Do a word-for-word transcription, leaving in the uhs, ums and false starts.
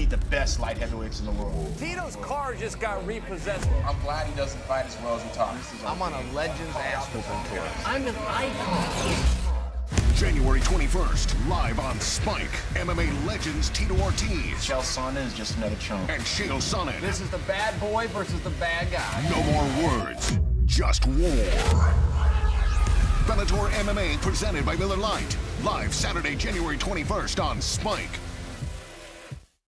beat the best light heavyweights in the world. Tito's car just got repossessed. I'm glad he doesn't fight as well as he talks. I'm on a Legends ass whooping tour. I'm an icon. January twenty-first, live on Spike, M M A legends Tito Ortiz. Sonnen is just another chump. And Sonnen. This is the bad boy versus the bad guy. No more words, just war. Bellator M M A presented by Miller Lite. Live Saturday, January twenty-first on Spike.